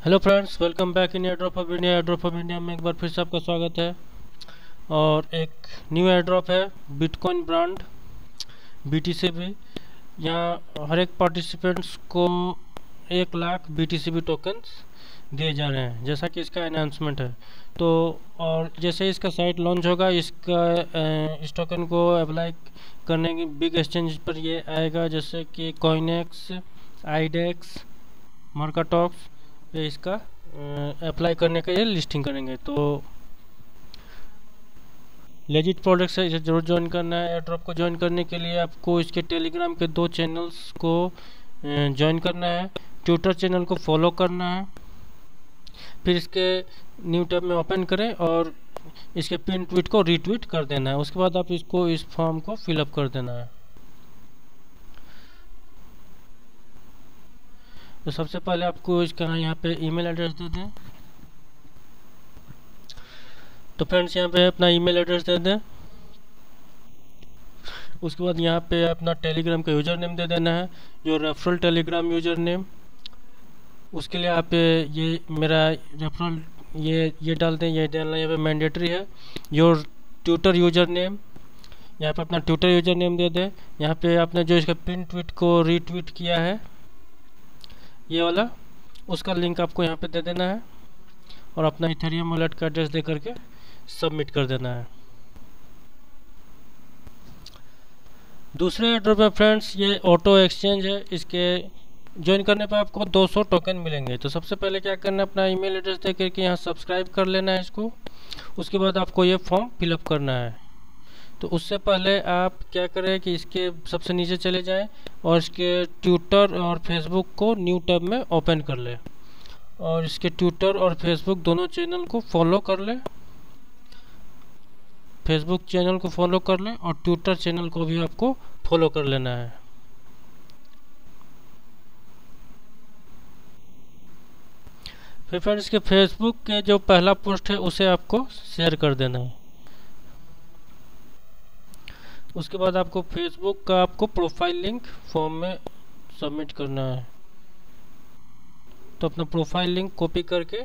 Hello friends, welcome back in airdrop of India. Airdrop of India में एक बार फिर से आपका स्वागत है। और एक न्यू एयरड्रॉप है बिटकॉइन ब्रांड BTCB। यहाँ हर एक पार्टिसिपेंट्स को 1 लाख BTCB टोकन्स दिए जा रहे हैं, जैसा कि इसका अनाउंसमेंट है। तो और जैसे इसका साइट लॉन्च होगा, इस टोकन को अप्लाई करने की बिग एक्सचेंज पर ये आएगा, जैसे कि कॉइनेक्स, आईडेक्स, मार्केटॉक्स पे इसका अप्लाई करने का ये लिस्टिंग करेंगे। तो लेजिट प्रोडक्ट्स है, इसे जरूर ज्वाइन करना है। एयरड्रॉप को ज्वाइन करने के लिए आपको इसके टेलीग्राम के 2 चैनल्स को ज्वाइन करना है, ट्विटर चैनल को फॉलो करना है, फिर इसके न्यू टैब में ओपन करें और इसके पिन ट्वीट को रीट्वीट कर देना है। उसके बाद आप इस फॉर्म को फिलअप कर देना है। तो सबसे पहले आपको इसका यहाँ पे ईमेल एड्रेस दे दें। तो फ्रेंड्स, यहाँ पे अपना ईमेल एड्रेस दे दें। उसके बाद यहाँ पे अपना टेलीग्राम का यूज़र नेम दे देना है, जो रेफरल टेलीग्राम यूज़र नेम। उसके लिए आप ये मेरा रेफरल ये डाल दें, ये डालना यहाँ पे मैंडेटरी है। योर ट्विटर यूज़र नेम, यहाँ पे अपना ट्विटर यूज़र नेम दे दें। यहाँ पे आपने जो इसका पिन ट्वीट को रीट्वीट किया है, ये वाला, उसका लिंक आपको यहाँ पे दे देना है और अपना इथेरियम वॉलेट का एड्रेस दे करके सबमिट कर देना है। दूसरे एड्रॉप में फ्रेंड्स ये ऑटो एक्सचेंज है। इसके ज्वाइन करने पर आपको 200 टोकन मिलेंगे। तो सबसे पहले क्या करना है, अपना ईमेल एड्रेस दे करके यहाँ सब्सक्राइब कर लेना है इसको। उसके बाद आपको ये फॉर्म फिलअप करना है। तो उससे पहले आप क्या करें कि इसके सबसे नीचे चले जाएं और इसके ट्विटर और फेसबुक को न्यू टैब में ओपन कर लें और इसके ट्विटर और फेसबुक दोनों चैनल को फॉलो कर लें। फेसबुक चैनल को फॉलो कर लें और ट्विटर चैनल को भी आपको फॉलो कर लेना है। फिर फ्रेंड्स, इसके फेसबुक के जो पहला पोस्ट है उसे आपको शेयर कर देना है। उसके बाद आपको फेसबुक का प्रोफाइल लिंक फॉर्म में सबमिट करना है। तो अपना प्रोफाइल लिंक कॉपी करके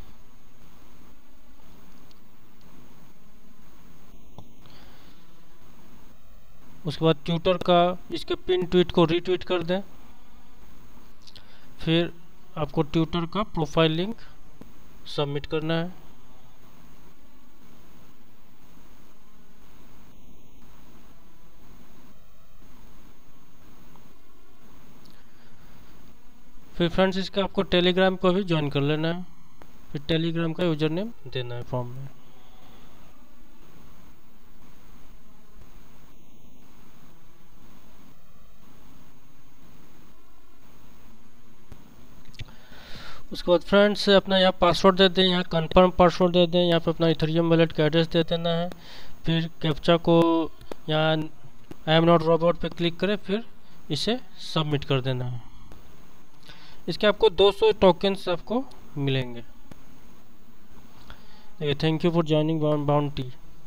उसके बाद ट्विटर का इसके पिन ट्वीट को रीट्वीट कर दें। फिर आपको ट्विटर का प्रोफाइल लिंक सबमिट करना है। फिर फ्रेंड्स, इसका आपको टेलीग्राम को भी ज्वाइन कर लेना है। फिर टेलीग्राम का यूजर नेम देना है फॉर्म में। उसके बाद फ्रेंड्स, अपना यहाँ पासवर्ड दे दें, यहाँ कंफर्म पासवर्ड दे दें। यहाँ पे अपना इथेरियम वॉलेट का एड्रेस दे देना है। फिर कैप्चा को यहाँ आई एम नॉट रोबोट पे क्लिक करें, फिर इसे सबमिट कर देना है। इसके आपको 200 टोकन्स आपको मिलेंगे। Thank you for joining bounty.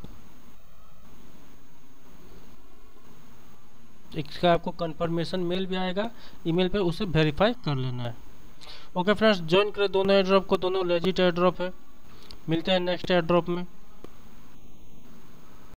इसका आपको कंफर्मेशन मेल भी आएगा ईमेल पे, उसे वेरीफाई कर लेना है। ओके फ्रेंड्स, ज्वाइन करें दोनों एयरड्रॉप को, दोनों लेजिट एयरड्रॉप है। मिलते हैं नेक्स्ट एयरड्रॉप में।